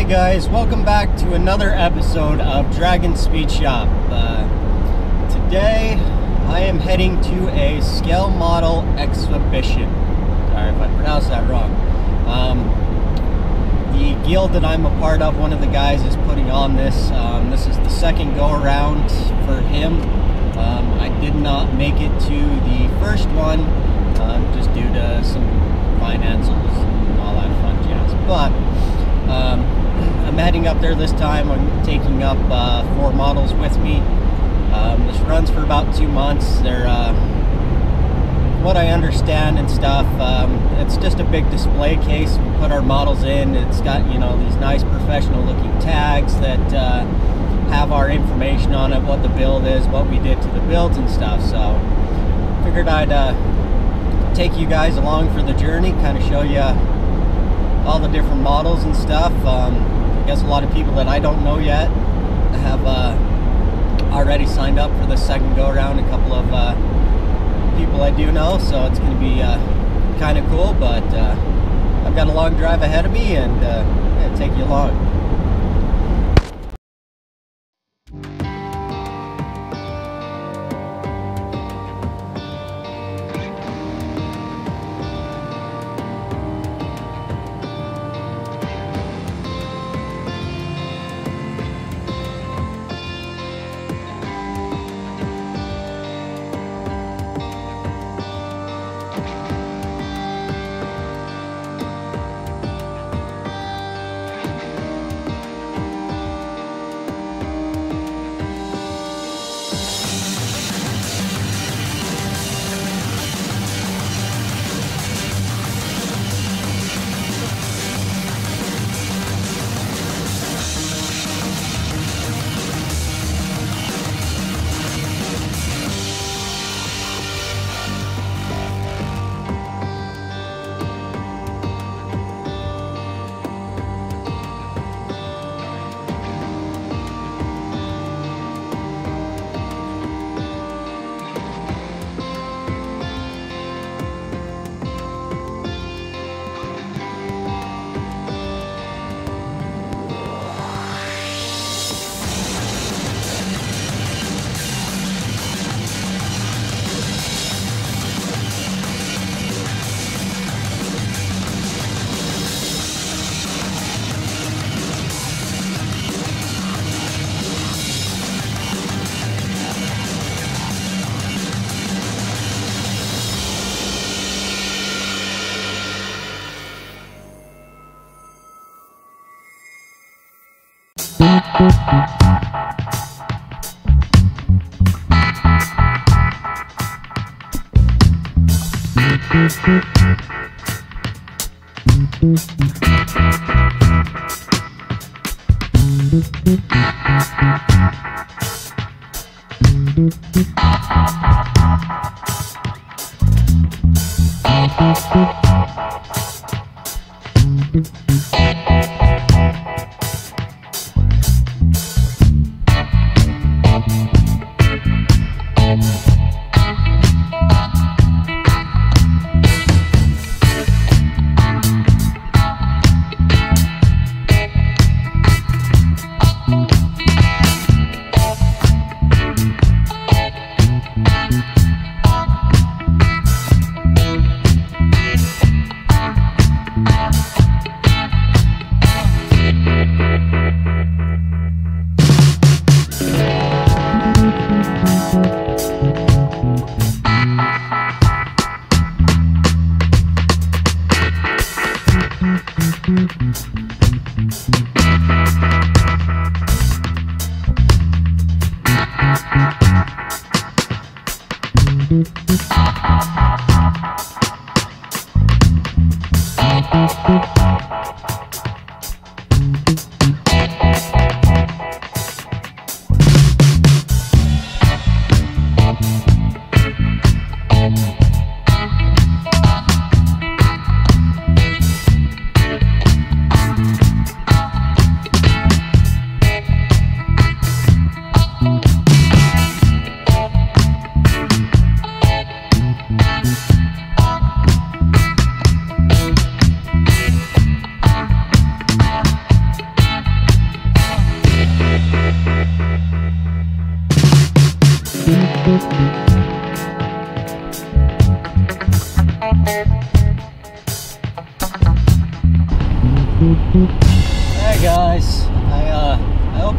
guys, welcome back to another episode of Dragon Speed Shop. Today I am heading to a scale model exhibition. Sorry if I pronounced that wrong. The guild that I'm a part of, one of the guys is putting on this. This is the second go around for him. I did not make it to the first one just due to some financials and all that fun jazz. But I'm heading up there this time. I'm taking up 4 models with me. This runs for about 2 months. They're, what I understand and stuff, it's just a big display case. We put our models in. It's got, you know, these nice professional looking tags that have our information on it, what the build is, what we did to the builds and stuff. So figured I'd take you guys along for the journey, kind of show you all the different models and stuff. I guess a lot of people that I don't know yet have already signed up for the second go around. A couple of people I do know, so it's going to be kind of cool. But I've got a long drive ahead of me, and yeah, take you along.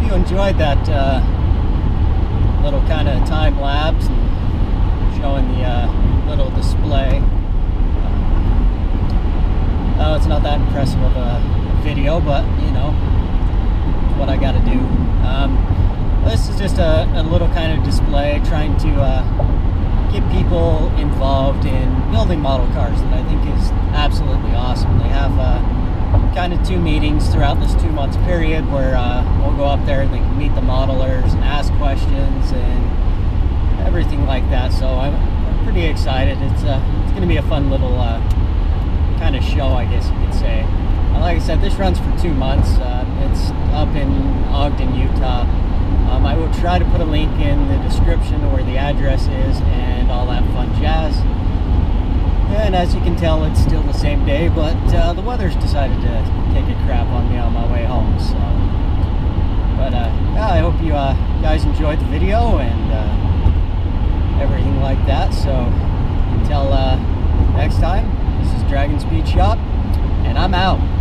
hope you enjoyed that little kind of time lapse and showing the little display. Oh, it's not that impressive of a video, but you know, it's what I got to do. This is just a little kind of display trying to get people involved in building model cars that I think is absolutely awesome. They have kind of 2 meetings throughout this 2-month period where we'll go up there and they can meet the modelers and ask questions and everything like that. So I'm pretty excited. It's going to be a fun little kind of show, I guess you could say. Like I said, this runs for 2 months. It's up in Ogden, Utah. I will try to put a link in the description where the address is and all that fun jazz. And as you can tell, it's still the same day, but the weather's decided to take a crap on me on my way home. So, but yeah, I hope you guys enjoyed the video and everything like that. So until next time, this is Dragon Speed Shop, and I'm out.